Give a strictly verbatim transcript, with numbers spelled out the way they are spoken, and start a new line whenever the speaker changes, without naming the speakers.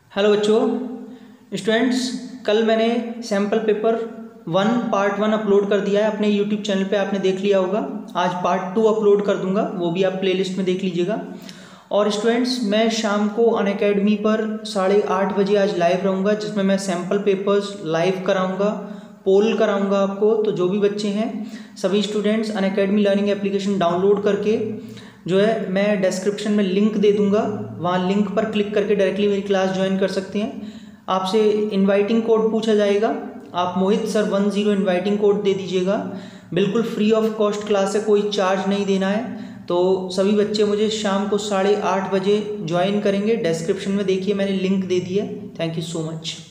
Hello बच्चों, students, कल मैंने sample paper one part one upload कर दिया है अपने यूट्यूब चैनल पे। आपने देख लिया होगा। आज पार्ट टू अपलोड कर दूंगा, वो भी आप प्लेलिस्ट में देख लीजिएगा। और स्टूडेंट्स, मैं शाम को अनअकैडमी पर साढ़े आठ बजे आज लाइव रहूँगा, जिसमें मैं सैम्पल पेपर्स लाइव कराऊँगा, पोल कराऊँगा आपको। तो जो भी बच्चे हैं, सभी students Unacademy learning application download करके जो है मैं डिस्क्रिप्शन में लिंक दे दूंगा, वहाँ लिंक पर क्लिक करके डायरेक्टली मेरी क्लास ज्वाइन कर सकते हैं। आपसे इनवाइटिंग कोड पूछा जाएगा, आप Mohit sir one zero inviting code दे दीजिएगा। बिल्कुल फ्री ऑफ कॉस्ट क्लास है, कोई चार्ज नहीं देना है। तो सभी बच्चे मुझे शाम को साढ़े आठ बजे ज्वाइन करेंगे। डिस्क्रिप्शन में देखिए, मैंने लिंक दे दी है। Thank you so much.